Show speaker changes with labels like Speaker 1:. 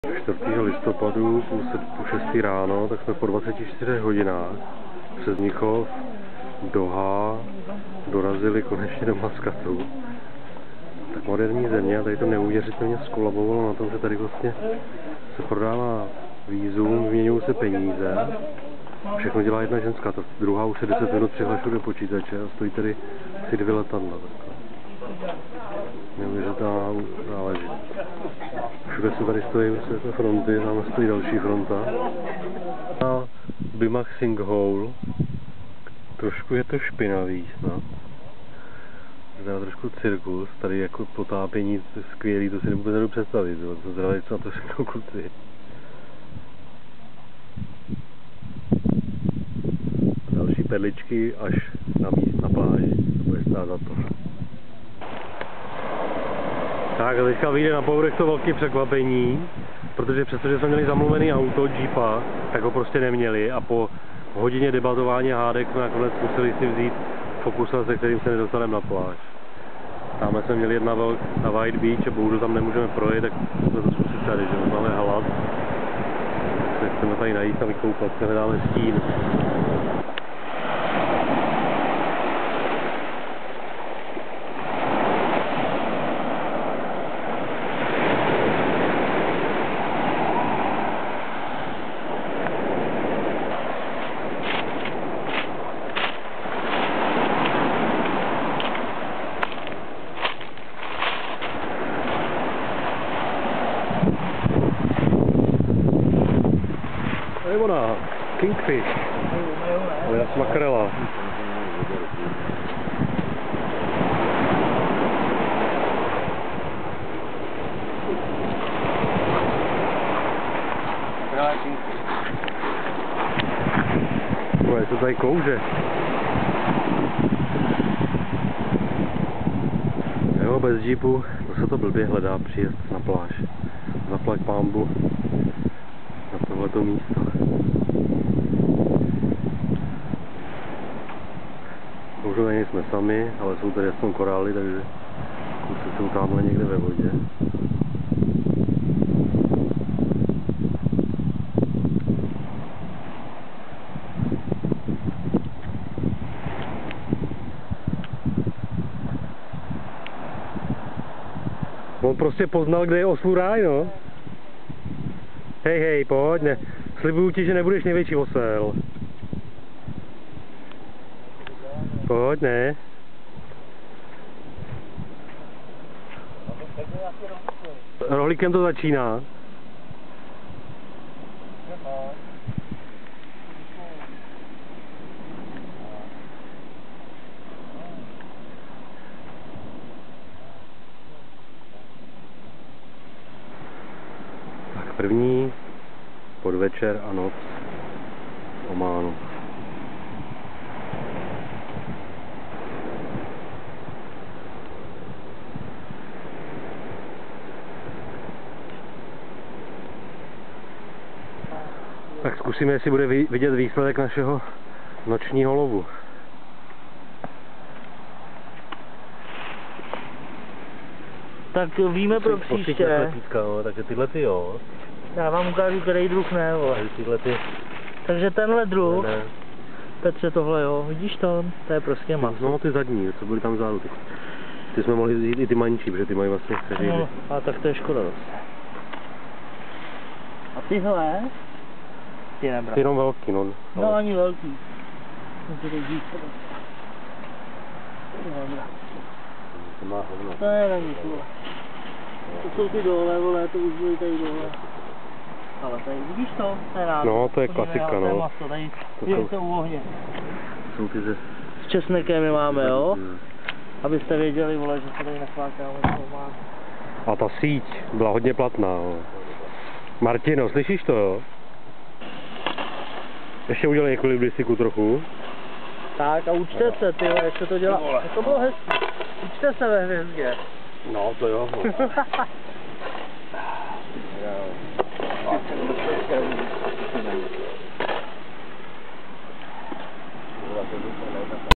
Speaker 1: 4. listopadu půl 6. ráno, tak jsme po 24 hodinách přes Mnichov, Doha dorazili konečně do Maskatu. Tak moderní země, a tady to neuvěřitelně skolabovalo na tom, že tady vlastně se prodává vízum, vyměňují se peníze. Všechno dělá jedna ženská, ta druhá už se 10 minut přihlašuje do počítače a stojí tady asi 2 letadla. Neuvěřitelná záležitost. Všude se tady stojí fronty, tam stojí další fronta. A Bimach Singhole. Trošku je to špinavý snad. To je trošku cirkus, tady jako potápění, to je skvělý, to si nebudu představit, to zdraví, co na to všechno kluci. Další perličky až na pláži, to bude stát za to. Tak a teďka vyjde na povrch to velké překvapení, protože přestože jsme měli zamluvený auto, Jeepa, tak ho prostě neměli a po hodině debatování hádek jsme nakonec museli si vzít Focusa, se kterým se nedostaneme na pláž. Tamhle jsme měli jedna na White Beach a bohužel tam nemůžeme projet, tak jsme to zkusit tady, že máme hlad. Tak chceme tady najít a vykoupat, se hledáme stín. To je ona, kingfish, ale makrela. To tady klouže. Jo, bez jeepu, to se to blbě hledá příjezd na pláž. Zaplať pánbu na tohleto místo. Bohužel nejsme sami, ale jsou tady aspoň korály, takže kluci jsou tamhle někde ve vodě. On prostě poznal, kde je oslů ráj, no. Hej, pojď, ne. Slibuju ti, že nebudeš největší osel. Pojď, ne. Rohlíkem to začíná. Tak první podvečer a noc v Ománu. Tak zkusíme, jestli bude vidět výsledek našeho nočního lovu.
Speaker 2: Tak víme pro příště.
Speaker 1: Takže tyhle ty jo.
Speaker 2: Já vám ukážu, který druh ne, vole.
Speaker 1: Tyhle ty.
Speaker 2: Takže tenhle druh.
Speaker 1: Ne.
Speaker 2: Petře, tohle jo, vidíš to? To je prostě maso.
Speaker 1: No ty zadní, co byly tam vzadu. Ty jsme mohli vzít i ty mančí, protože ty mají vlastně každý.
Speaker 2: No, a tak to je škoda dost. A tyhle? Ty nebrat.
Speaker 1: Jenom velký, no.
Speaker 2: No ani velký.
Speaker 1: To má hovno.
Speaker 2: To je na nic, vole. To jsou ty dole, vole, to už byly tady dole. Ale tady, vidíš to? To je rád.
Speaker 1: No, to je klasika, no.
Speaker 2: To je maso, tady je to u ohně.
Speaker 1: Jsou ty ze...
Speaker 2: S česnekem je máme, jo? Abyste věděli, vole, že se tady nechvákáme.
Speaker 1: A ta síť byla hodně platná, jo. Martino, slyšíš to, jo? Ještě udělej ekvilibristiku trochu.
Speaker 2: Tak a učte se, ty, jak se to dělá. To bylo hezký. Učte se ve hvězdě.
Speaker 1: No, to jo. No.